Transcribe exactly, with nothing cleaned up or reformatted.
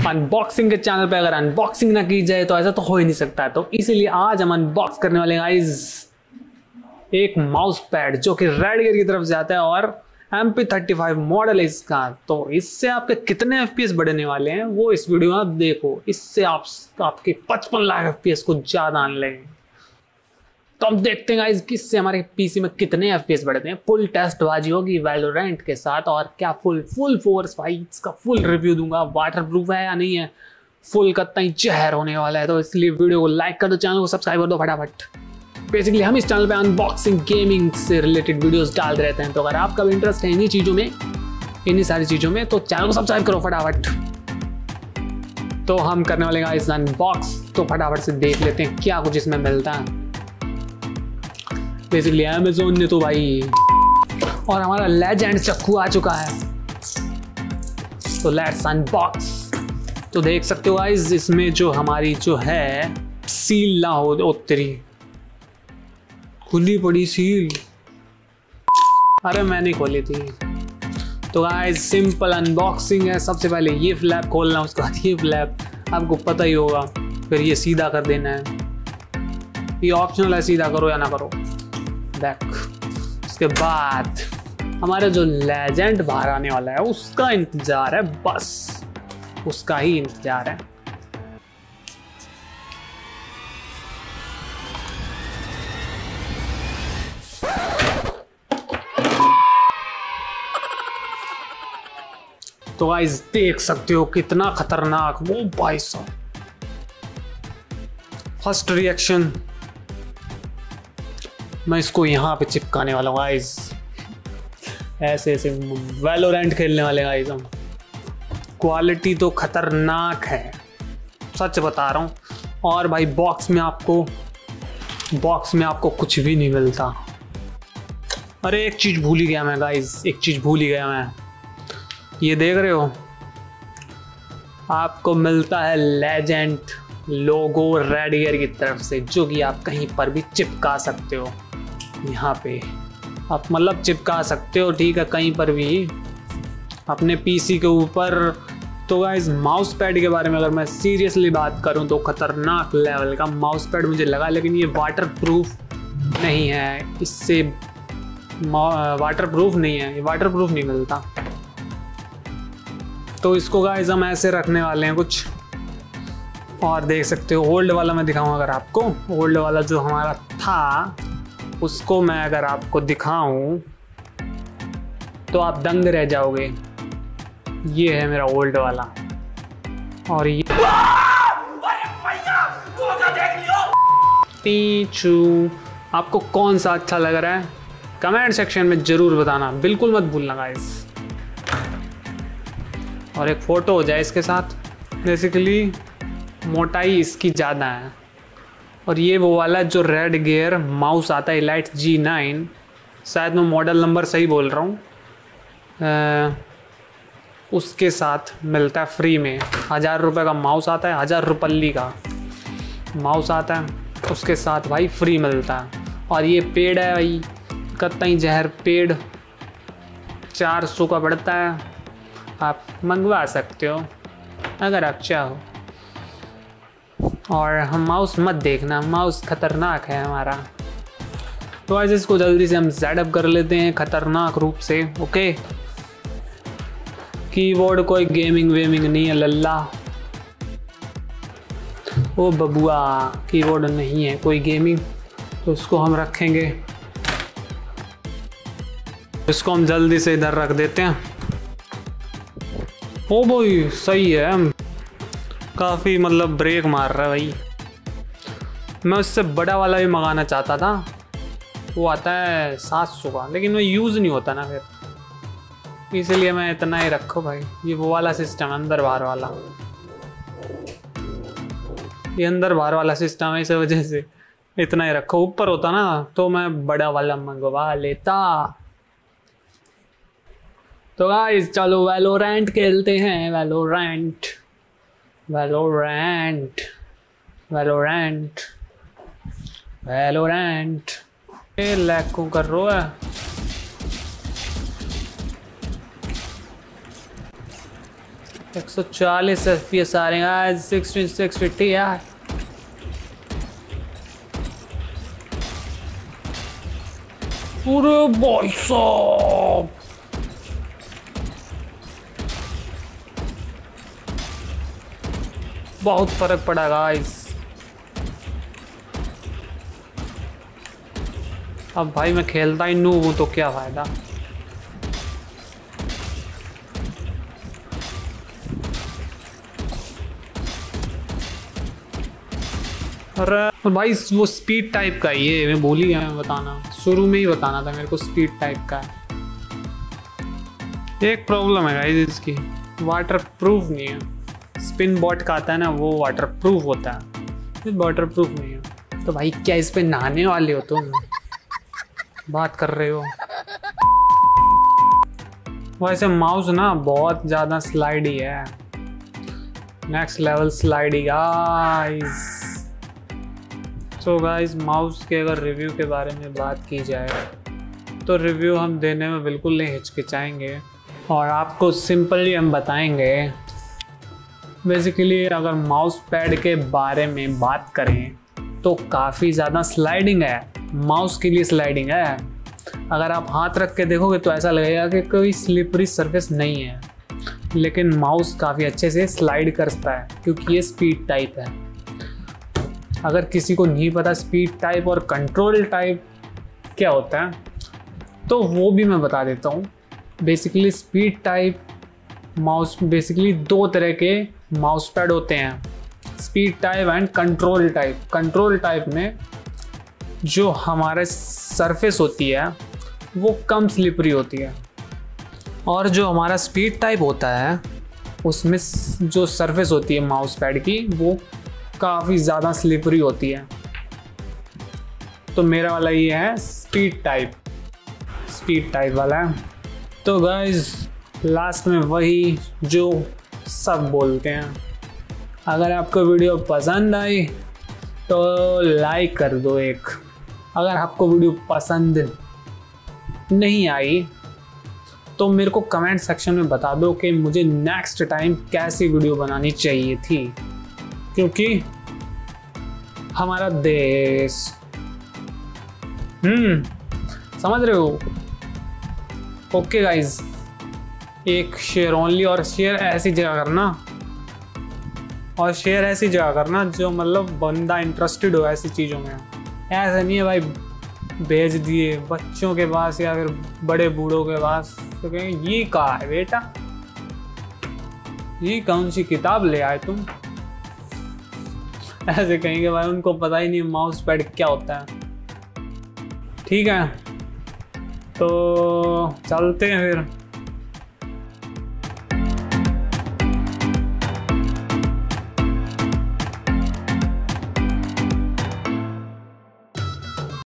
Unboxing के channel पे अगर अनबॉक्सिंग ना की जाए तो ऐसा तो हो ही नहीं सकता। तो इसीलिए आज हम अनबॉक्स करने वाले गाइस एक माउस पैड जो कि रेडगियर की तरफ से आता है और M P thirty five model है इसका। तो इससे आपके कितने एफ पी एस बढ़ने वाले हैं वो इस वीडियो में आप देखो। इससे आप आपके पचपन लाख एफ पी एस को ज्यादा आने लगेंगे। तो हम देखते हैं गाइस किससे हमारे पीसी में कितने एफ पी एस बढ़ते हैं। फुल टेस्ट बाजी होगी वैलोरेंट के साथ और क्या फुल फुल फोर्स भाई इसका फुल रिव्यू दूंगा। वाटर प्रूफ है या नहीं है, फुल कत्ता ही जहर होने वाला है। तो इसलिए वीडियो को लाइक कर दो, चैनल को सब्सक्राइब कर दो फटाफट। बेसिकली हम इस चैनल पे अनबॉक्सिंग गेमिंग से रिलेटेड वीडियोस डाल रहते हैं। तो अगर आपका भी इंटरेस्ट है इन्हीं चीज़ों में, इन्हीं सारी चीज़ों में, तो चैनल को सब्सक्राइब करो फटाफट। तो हम करने वाले गाइस अनबॉक्स। तो फटाफट से देख लेते हैं क्या कुछ इसमें मिलता है। बेसिकली अमेज़न ने तो भाई और हमारा लेजेंड चक्कू आ चुका है। तो लेट्स अनबॉक्स। तो देख सकते हो गाइस इसमें जो हमारी जो है सील ना हो उत्तरी खुली पड़ी सील। अरे मैंने खोली थी। तो गाइस सिंपल अनबॉक्सिंग है। सबसे पहले ये फ्लैप खोलना, उसके बाद ये फ्लैप, आपको पता ही होगा। फिर ये सीधा कर देना है, ये ऑप्शनल है, सीधा करो या ना करो। बैक। उसके बाद हमारा जो लेजेंड बाहर आने वाला है उसका इंतजार है, बस उसका ही इंतजार है। तो गाइस देख सकते हो कितना खतरनाक वो भाई साहब। फर्स्ट रिएक्शन मैं इसको यहाँ पे चिपकाने वाला हूँ गाइस। ऐसे ऐसे वैलोरेंट खेलने वाले गाइस हम। क्वालिटी तो खतरनाक है, सच बता रहा हूँ। और भाई बॉक्स में आपको बॉक्स में आपको कुछ भी नहीं मिलता। अरे एक चीज़ भूल ही गया मैं गाइस, एक चीज़ भूल ही गया मैं। ये देख रहे हो आपको मिलता है लेजेंड लोगो रेडगियर की तरफ से, जो कि आप कहीं पर भी चिपका सकते हो। यहाँ पे आप मतलब चिपका सकते हो, ठीक है, कहीं पर भी अपने पीसी के ऊपर। तो गाइस माउस पैड के बारे में अगर मैं सीरियसली बात करूँ तो खतरनाक लेवल का माउस पैड मुझे लगा, लेकिन ये वाटर प्रूफ नहीं है। इससे वाटर प्रूफ नहीं है, ये वाटर प्रूफ नहीं मिलता। तो इसको गाइस हम ऐसे रखने वाले हैं कुछ। और देख सकते हो ओल्ड वाला मैं दिखाऊं अगर आपको, ओल्ड वाला जो हमारा था उसको मैं अगर आपको दिखाऊं तो आप दंग रह जाओगे। ये है मेरा ओल्ड वाला और ये पीछू। आपको कौन सा अच्छा लग रहा है कमेंट सेक्शन में जरूर बताना, बिल्कुल मत भूलना गाइस। और एक फ़ोटो हो जाए इसके साथ। बेसिकली मोटाई इसकी ज़्यादा है। और ये वो वाला जो रेडगियर माउस आता है एलाइट जी नाइन, शायद मैं मॉडल नंबर सही बोल रहा हूँ, उसके साथ मिलता है फ्री में। हज़ार रुपये का माउस आता है, हज़ार रुपल्ली का माउस आता है, उसके साथ भाई फ्री मिलता है। और ये पेड़ है भाई, कत्ता ही जहर पेड़, चार सौ का पड़ता है। आप मंगवा सकते हो अगर आप चाहो। और हम माउस मत देखना, माउस खतरनाक है हमारा। तो आज इसको जल्दी से हम सेटअप कर लेते हैं खतरनाक रूप से। ओके, कीबोर्ड कोई गेमिंग वेमिंग नहीं है लल्ला, ओ बबुआ, कीबोर्ड नहीं है कोई गेमिंग। तो उसको हम रखेंगे, इसको हम जल्दी से इधर रख देते हैं। ओ भाई सही है, काफ़ी मतलब ब्रेक मार रहा है भाई। मैं उससे बड़ा वाला भी मंगाना चाहता था, वो आता है सात सौ का, लेकिन वो यूज़ नहीं होता ना फिर, इसलिए मैं इतना ही रखो भाई। ये वो वाला सिस्टम अंदर बाहर वाला, ये अंदर बाहर वाला सिस्टम है, इस वजह से इतना ही रखो। ऊपर होता ना तो मैं बड़ा वाला मंगवा लेता। तो गाइस चलो वैलोरेंट खेलते हैं। वैलोरेंट वैलोरेंट वैलोरेंट वैलोरेंट ये लैग को कर रहा है। एक सौ चालीस एफ पी एस आ रहे हैं, सिक्सटीन सिक्सटी यार। पूरे भाई साहब, बहुत फर्क पड़ा गाइस। अब भाई मैं खेलता ही नूब हूं तो क्या फायदा। अरे भाई वो स्पीड टाइप का ही है, मैं भूल ही गया मैं बताना, शुरू में ही बताना था मेरे को स्पीड टाइप का है। एक प्रॉब्लम है गाइस इसकी, वाटर प्रूफ नहीं है। स्पिन बॉट का आता है ना वो वाटर प्रूफ होता है, वाटर प्रूफ नहीं है। तो भाई क्या इस पे नहाने वाले हो तुम, बात कर रहे हो? वैसे माउस ना बहुत ज़्यादा स्लाइडी है, नेक्स्ट लेवल स्लाइडी गाइस। तो गाइस माउस के अगर रिव्यू के बारे में बात की जाए तो रिव्यू हम देने में बिल्कुल नहीं हिचकिचाएंगे और आपको सिंपली हम बताएंगे। बेसिकली अगर माउस पैड के बारे में बात करें तो काफ़ी ज़्यादा स्लाइडिंग है, माउस के लिए स्लाइडिंग है। अगर आप हाथ रख के देखोगे तो ऐसा लगेगा कि कोई स्लिपरी सरफेस नहीं है, लेकिन माउस काफ़ी अच्छे से स्लाइड करता है क्योंकि ये स्पीड टाइप है। अगर किसी को नहीं पता स्पीड टाइप और कंट्रोल टाइप क्या होता है तो वो भी मैं बता देता हूँ। Basically speed type mouse, basically दो तरह के माउस पैड होते हैं, speed type and control type. Control type में जो हमारे सरफेस होती है वो कम स्लिपरी होती है, और जो हमारा स्पीड टाइप होता है उसमें जो सरफेस होती है माउस पैड की वो काफ़ी ज़्यादा स्लिपरी होती है। तो मेरा वाला ये है स्पीड टाइप, स्पीड टाइप वाला है। तो गाइस लास्ट में वही जो सब बोलते हैं, अगर आपको वीडियो पसंद आई तो लाइक कर दो एक। अगर आपको वीडियो पसंद नहीं आई तो मेरे को कमेंट सेक्शन में बता दो कि मुझे नेक्स्ट टाइम कैसी वीडियो बनानी चाहिए थी, क्योंकि हमारा देश, हम्म समझ रहे हो? ओके गाइज, एक शेयर ओनली, और शेयर ऐसी जगह करना, और शेयर ऐसी जगह करना जो मतलब बंदा इंटरेस्टेड हो ऐसी चीज़ों में। ऐसा नहीं है भाई भेज दिए बच्चों के पास या फिर बड़े बूढ़ों के पास तो कहेंगे ये कहा है बेटा, ये कौन सी किताब ले आए तुम, ऐसे कहेंगे भाई। उनको पता ही नहीं माउस पैड क्या होता है। ठीक है तो चलते हैं फिर।